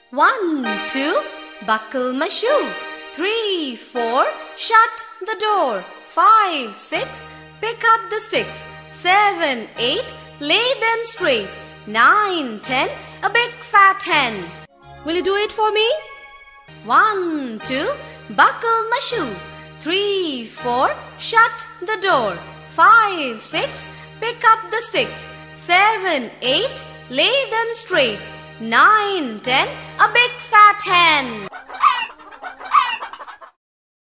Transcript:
1, 2, buckle my shoe. 3, 4, shut the door. 5, 6, pick up the sticks. 7, 8, lay them straight. 9, 10, a big fat hen. Will you do it for me? 1, 2, buckle my shoe. 3, 4, shut the door. 5, 6, pick up the sticks. 7, 8, lay them straight. 9, 10, a big fat hen.